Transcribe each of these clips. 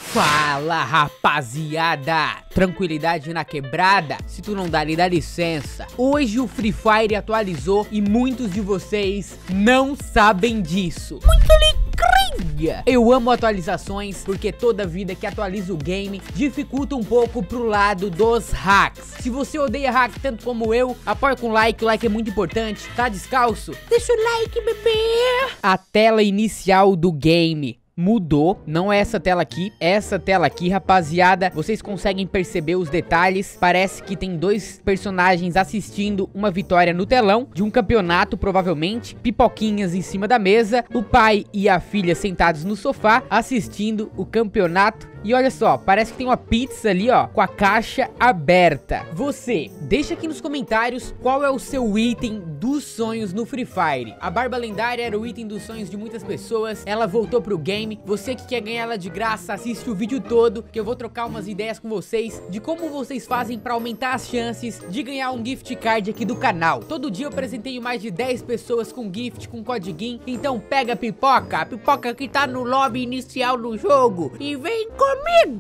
Fala, rapaziada! Tranquilidade na quebrada? Se tu não dá, lhe dá licença. Hoje o Free Fire atualizou e muitos de vocês não sabem disso. Muita alegria! Eu amo atualizações porque toda vida que atualiza o game dificulta um pouco pro lado dos hacks. Se você odeia hack tanto como eu, apoia com like, o like é muito importante. Tá descalço? Deixa o like, bebê! A tela inicial do game mudou, não é essa tela aqui, rapaziada, vocês conseguem perceber os detalhes, parece que tem dois personagens assistindo uma vitória no telão, de um campeonato provavelmente, pipoquinhas em cima da mesa, o pai e a filha sentados no sofá, assistindo o campeonato. E olha só, parece que tem uma pizza ali, ó, com a caixa aberta. Você, deixa aqui nos comentários qual é o seu item dos sonhos no Free Fire. A barba lendária era o item dos sonhos de muitas pessoas, ela voltou pro game. Você que quer ganhar ela de graça, assiste o vídeo todo, que eu vou trocar umas ideias com vocês de como vocês fazem pra aumentar as chances de ganhar um gift card aqui do canal. Todo dia eu presenteio mais de 10 pessoas com gift, com codiguinho. Então pega a pipoca que tá no lobby inicial do jogo e vem comigo.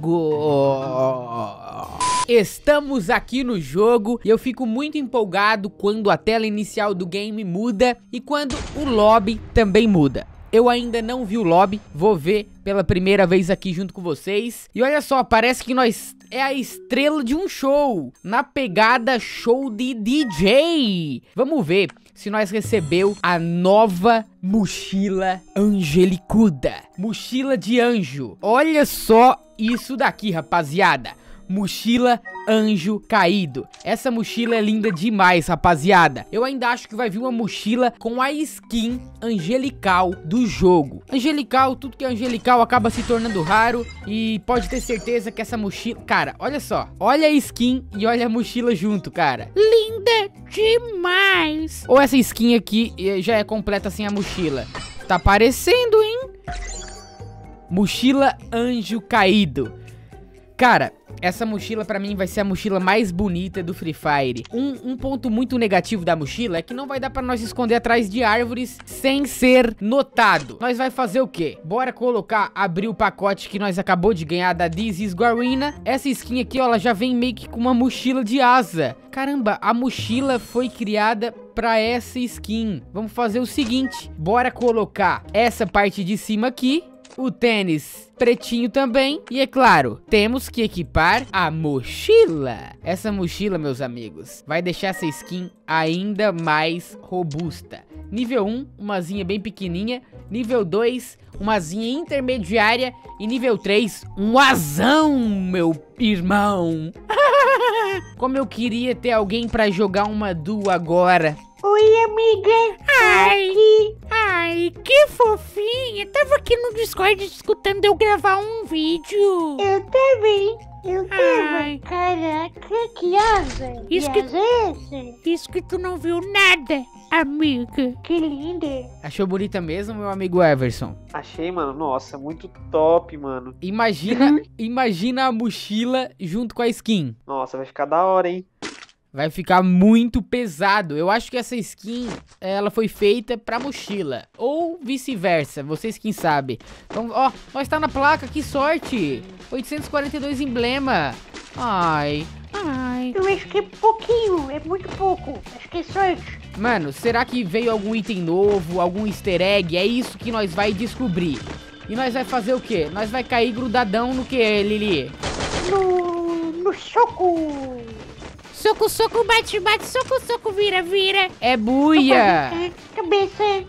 Estamos aqui no jogo e eu fico muito empolgado quando a tela inicial do game muda e quando o lobby também muda. Eu ainda não vi o lobby, vou ver pela primeira vez aqui junto com vocês. E olha só, parece que nós é a estrela de um show, na pegada show de DJ. Vamos ver se nós recebeu a nova mochila angelicuda, mochila de anjo. Olha só isso daqui, rapaziada. Mochila anjo caído. Essa mochila é linda demais, rapaziada. Eu ainda acho que vai vir uma mochila com a skin angelical do jogo. Angelical, tudo que é angelical acaba se tornando raro. E pode ter certeza que essa mochila... Cara, olha só. Olha a skin e olha a mochila junto, cara. Linda demais. Ou essa skin aqui já é completa sem a mochila. Tá parecendo, hein? Mochila anjo caído. Cara, essa mochila pra mim vai ser a mochila mais bonita do Free Fire. Um ponto muito negativo da mochila é que não vai dar pra nós esconder atrás de árvores sem ser notado. Nós vai fazer o quê? Bora abrir o pacote que nós acabou de ganhar da This Is Garena. Essa skin aqui, ó, ela já vem meio que com uma mochila de asa. Caramba, a mochila foi criada pra essa skin. Vamos fazer o seguinte, bora colocar essa parte de cima aqui. O tênis pretinho também. E é claro, temos que equipar a mochila. Essa mochila, meus amigos, vai deixar essa skin ainda mais robusta. Nível 1, uma asinha bem pequenininha. Nível 2, uma asinha intermediária. E nível 3, um asão, meu irmão. Como eu queria ter alguém pra jogar uma duo agora. Oi, amiga. Ai, que fofinha. Tava aqui no Discord escutando eu gravar um vídeo. Eu também. Ai. Caraca, que asa. Isso Que que- asa é essa? Isso que tu não viu nada, amiga. Que linda. Achou bonita mesmo, meu amigo Everson? Achei, mano. Nossa, muito top, mano. Imagina a mochila junto com a skin. Nossa, vai ficar da hora, hein? Vai ficar muito pesado. Eu acho que essa skin, ela foi feita pra mochila. Ou vice-versa, vocês quem sabem. Então, ó, nós tá na placa, que sorte. 842 emblema. Ai. Eu acho que é pouquinho, é muito pouco. Acho que é sorte. Mano, será que veio algum item novo, algum easter egg? É isso que nós vai descobrir. E nós vai fazer o quê? Nós vai cair grudadão no que, Lili? No soco. Soco, bate, soco, vira. É buia. Cabeça.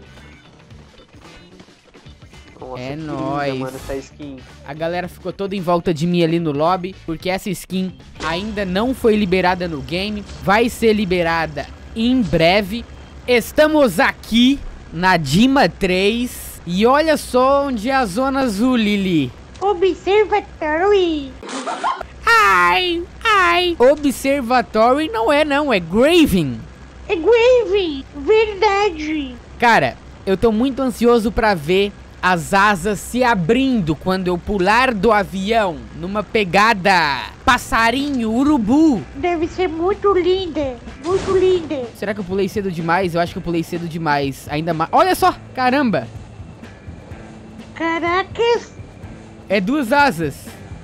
Nossa, É que linda, nóis. mano, essa skin. A galera ficou toda em volta de mim ali no lobby, porque essa skin ainda não foi liberada no game. Vai ser liberada em breve. Estamos aqui na Dima 3. E olha só onde é a zona azul, Lili. Observatório. Ai. Observatory não, é Graven. É Grave. Verdade. Cara, eu tô muito ansioso pra ver as asas se abrindo quando eu pular do avião, numa pegada passarinho, urubu. Deve ser muito linda. Muito linda. Será que eu pulei cedo demais? Eu acho que eu pulei cedo demais. Ainda mais. Olha só, caramba. Caracas. É duas asas.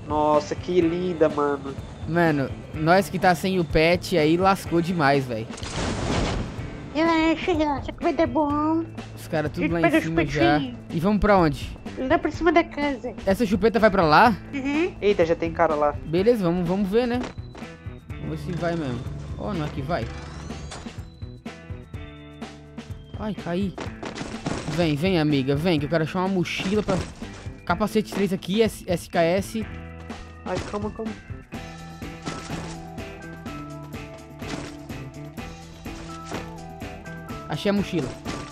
Nossa, que linda, mano. Mano, nós que tá sem o pet aí lascou demais, velho. Relaxa, que vai dar bom. Os caras tudo Gente, lá pega em os cima já. petinhos. E vamos pra onde? Lá pra cima da casa. Essa chupeta vai pra lá? Uhum. Eita, já tem cara lá. Beleza, vamos ver, né? Vamos ver se vai mesmo. Ó, não é que vai. Ai, caí. Vem, amiga, vem, que eu quero achar uma mochila pra... Capacete 3 aqui, SKS. Ai, calma. Achei a mochila.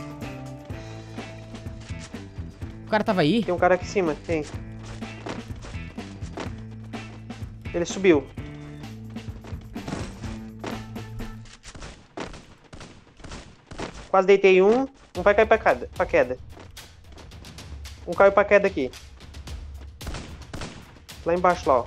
O cara tava aí? Tem um cara aqui em cima, tem. Ele subiu. Quase deitei um. Um vai cair pra queda. Um caiu pra queda aqui. Lá embaixo, lá, ó.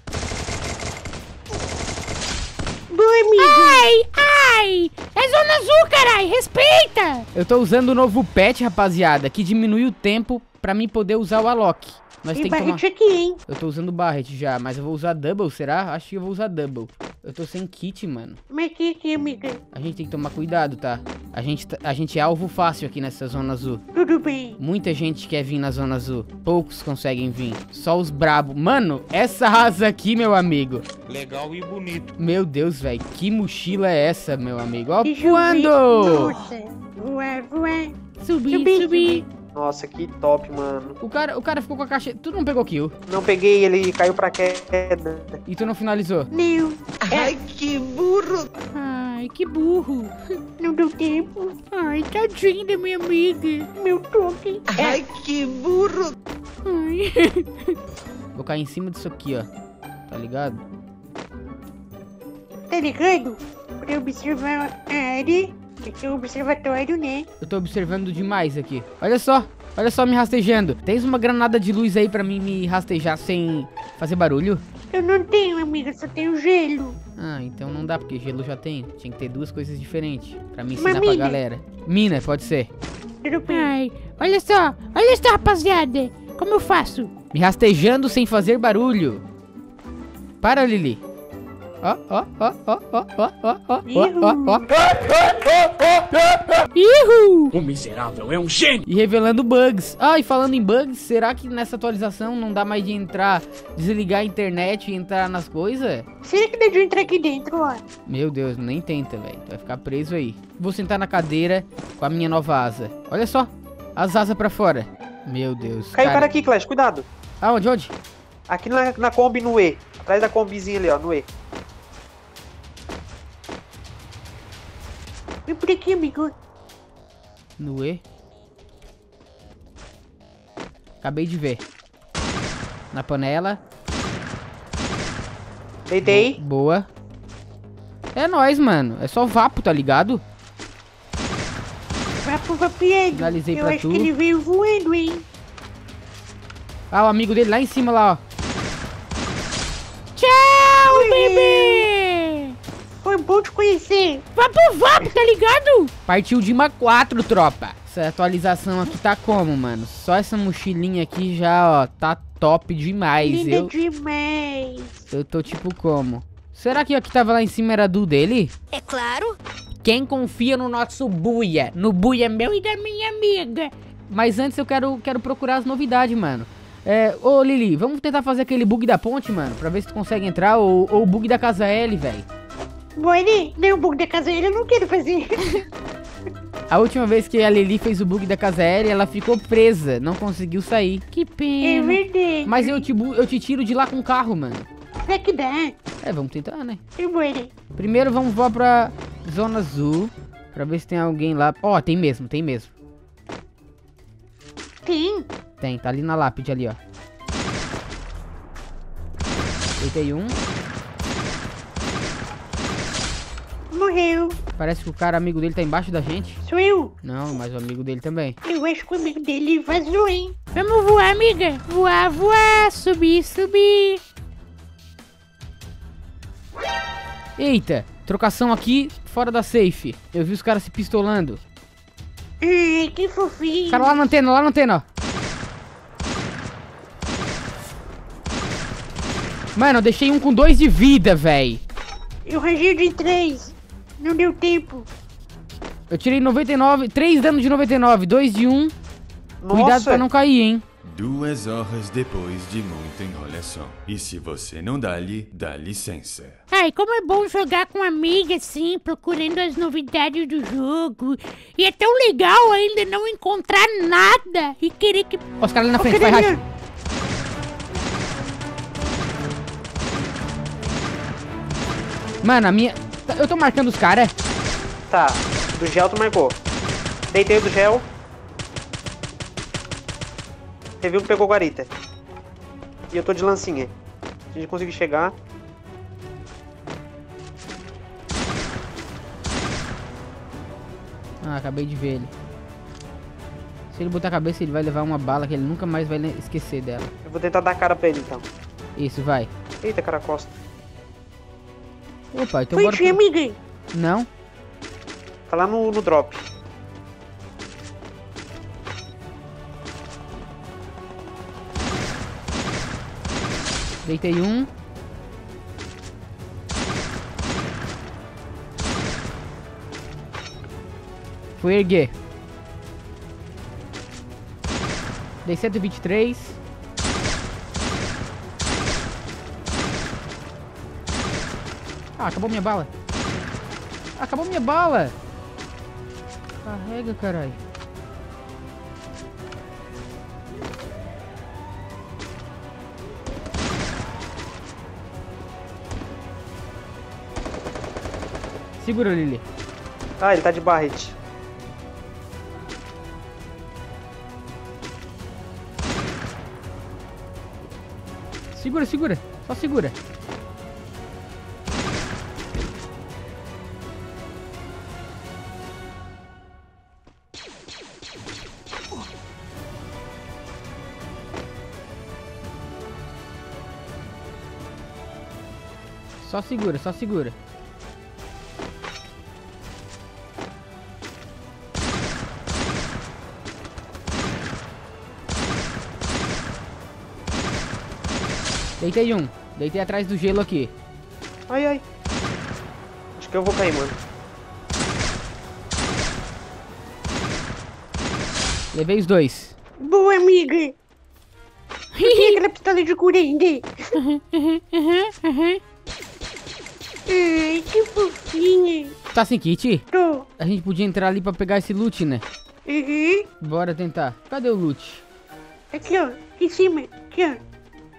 Boa, amigo. Ai! É Zona Azul, carai! Respeita! Eu tô usando o novo pet, rapaziada, que diminui o tempo pra mim poder usar o Alok. Nós Tem tem que tomar... barrete aqui, hein? Eu tô usando Barret já, mas eu vou usar Double, será? Acho que eu vou usar Double. Eu tô sem kit, mano. Mas aqui, amiga. A gente tem que tomar cuidado, tá? A gente é alvo fácil aqui nessa Zona Azul. Tudo bem. Muita gente quer vir na Zona Azul. Poucos conseguem vir. Só os brabo. Mano, essa asa aqui, meu amigo. Legal e bonito. Meu Deus, velho. Que mochila é essa, meu amigo? Ó, Deixa eu ver. voando! Nossa. Voar. Subi. Nossa, que top, mano. O cara ficou com a caixa... Tu não pegou kill. Não peguei, ele caiu pra queda. E tu não finalizou. Não, Ai, que burro! não deu tempo. Ai, tadinho da minha amiga. Meu toque. Ai. Vou cair em cima disso aqui, ó. Tá ligado? Tá ligado? Pra observar a área. Aqui é um observatório, né? Eu tô observando demais aqui. Olha só me rastejando. Tens uma granada de luz aí pra mim me rastejar sem fazer barulho? Eu não tenho, amiga, só tenho gelo. Ah, então não dá, porque gelo já tem. Tinha que ter duas coisas diferentes pra me Uma ensinar pra mina. galera. Mina, pode ser. Tudo bem. Ai, olha só, rapaziada. Como eu faço? Me rastejando sem fazer barulho. Para, Lili. Ó. Ihu! O miserável é um gênio. E revelando bugs. Ah, e falando em bugs, será que nessa atualização não dá mais de entrar, desligar a internet e entrar nas coisas? Será que dá de eu entrar aqui dentro, ó? Meu Deus, nem tenta, velho. Tu vai ficar preso aí. Vou sentar na cadeira com a minha nova asa. Olha só, as asas pra fora. Meu Deus. Caiu o cara aqui, Clash, cuidado. Onde? Aqui na Kombi, no E. Atrás da Kombizinha ali, ó, no E. Vem por aqui, amigo. No E. Acabei de ver. Na panela. Deitei. Boa. É nóis, mano. É só vapo, tá ligado? Vapo vapeando. Finalizei Eu pra acho tu. que ele veio voando, hein? Ah, o amigo dele lá em cima, lá, ó. Tchau, Oi. bebê! Foi bom te conhecer. Vapo, tá ligado? Partiu de uma 4, tropa. Essa atualização aqui tá como, mano? Só essa mochilinha aqui já, ó, tá top demais. Linda demais. Eu tô tipo como? Será que a que tava lá em cima era do dele? É claro. Quem confia no nosso buia? No buia meu e da minha amiga. Mas antes eu quero procurar as novidades, mano. Ô Lili, vamos tentar fazer aquele bug da ponte, mano, pra ver se tu consegue entrar, ou o bug da casa L, velho. Bonnie, nem o bug da casa ele eu não quero fazer. A última vez que a Lili fez o bug da casa L, ela ficou presa, não conseguiu sair. Que É pena. verdade. Mas eu te tiro de lá com o carro, mano. Será que dá? Vamos tentar, né? Bonnie. Primeiro vamos voar pra Zona Azul, pra ver se tem alguém lá. Ó, tem mesmo. Tem? Tem, tá ali na lápide ali, ó. Deitei um. Morreu. Parece que o cara amigo dele tá embaixo da gente. Sou eu. Não, mas o amigo dele também. Eu acho que o amigo dele vazou, hein? Vamos voar, amiga. Voar, subir. Eita, trocação aqui fora da safe. Eu vi os caras se pistolando. Ai, que fofinho. Cara lá na antena, ó. Mano, eu deixei um com 2 de vida, véi. Eu rangei de 3. Não deu tempo. Eu tirei 99, 3 danos de 99, 2 de 1. Cuidado Nossa. pra não cair, hein. 2 horas depois de muita enrolação. E se você não dá-lhe, dá licença. Ai, como é bom jogar com amiga assim, procurando as novidades do jogo. E é tão legal ainda não encontrar nada e querer que... Ó, os caras ali na frente, vai, racha. Mano, a minha... Eu tô marcando os caras. Tá, do gel tu marcou. Deitei o do gel. Teve um que pegou guarita. E eu tô de lancinha. Se a gente conseguir chegar. Ah, acabei de ver ele. Se ele botar a cabeça, ele vai levar uma bala que ele nunca mais vai esquecer dela. Eu vou tentar dar cara pra ele então. Isso, vai. Eita, cara costa. Opa, então Foi bora... de amiga. Não? Tá lá no drop. Deitei um. Fui erguer. Dei 123. Ah, acabou minha bala. Acabou minha bala. Carrega, caralho. Segura, Lily. Ah, ele tá de barrete. Segura, segura. Só segura. Só segura, só segura. Deitei um. Deitei atrás do gelo aqui. Ai, ai. Acho que eu vou cair, mano. Levei os 2. Boa, amiga. Tem aquela pistola de cura ainda. Ai, que fofinha. Tá sem kit? Tô. A gente podia entrar ali pra pegar esse loot, né? Uhum. Bora tentar. Cadê o loot? Aqui, ó. Aqui em cima. Aqui, ó.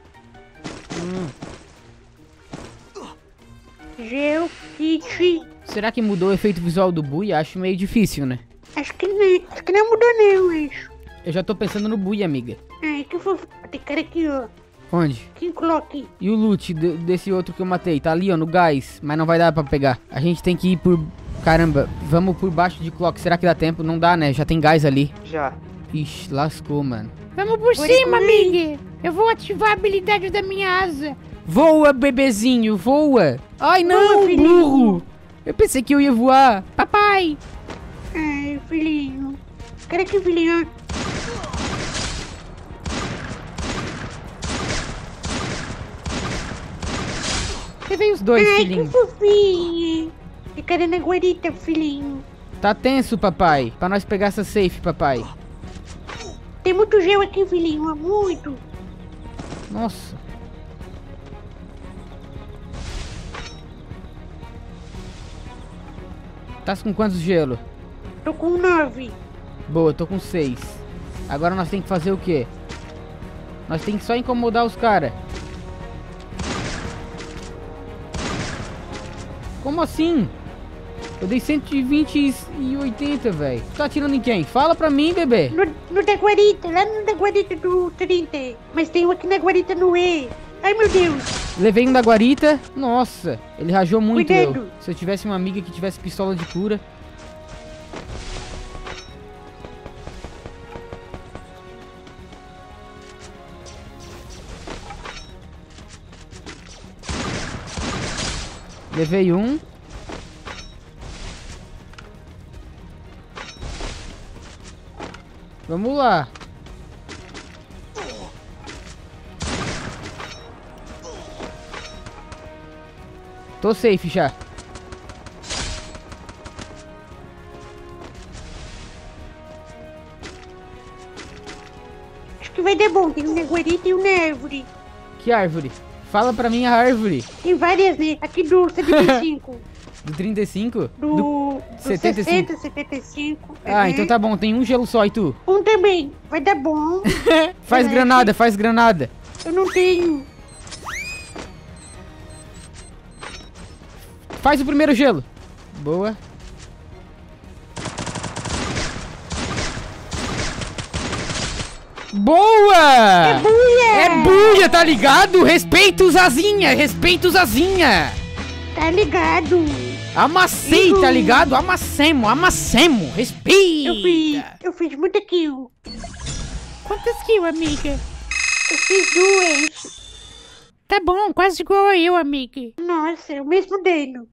Gel, kit. Será que mudou o efeito visual do Bui? Acho meio difícil, né? Acho que não mudou não, acho. Eu já tô pensando no Bui, amiga. Ai, que fofo. Tem cara aqui, ó. Onde? Quem coloque? E o loot desse outro que eu matei? Tá ali, ó, no gás. Mas não vai dar pra pegar. A gente tem que ir por... Caramba, vamos por baixo de clock. Será que dá tempo? Não dá, né? Já tem gás ali. Já. Ixi, lascou, mano. Vamos por cima, amiga. Eu vou ativar a habilidade da minha asa. Voa, bebezinho, voa. Ai, não, Voa, filhinho. burro. Eu pensei que eu ia voar. Papai. Ai, filhinho. Cara aqui, filhinho. Levei os 2, Ai, que filhinho. fofinha. Tem cara na guarita, filhinho. Tá tenso, papai. Pra nós pegar essa safe, papai. Tem muito gel aqui, filhinho. Muito. Nossa. Tá com quantos gelo? Tô com 9. Boa, tô com 6. Agora nós tem que fazer o quê? Nós tem que só incomodar os caras. Como assim? Eu dei 120 e 80, velho. Tu tá atirando em quem? Fala pra mim, bebê. No da guarita, lá no da guarita do 30. Mas tem um aqui na guarita no E. Ai, meu Deus. Levei um da guarita. Nossa, ele rajou muito. Cuidado. Eu. Se eu tivesse uma amiga que tivesse pistola de cura. Levei um. Vamos lá. Tô safe já. Acho que vai dar bom. Tem um na guarita e um na árvore. Que árvore? Fala pra mim a árvore. Tem várias, né? Aqui do 75. Do 35? Do 75. 60, 75. Ah, então tá bom. Tem um gelo só e tu? Um também. Vai dar bom. Faz granada, faz granada. Eu não tenho. Faz o primeiro gelo. Boa. Boa! É buia! É buia, tá ligado? Respeita o Zazinha, respeita o Zazinha. Tá ligado? Amassei, tá ligado? Amassemos, amassemos. Respeita. Eu fiz muita kill. Quantas kills, amiga? Eu fiz 2. Tá bom, quase igual a eu, amiga. Nossa, é o mesmo dano.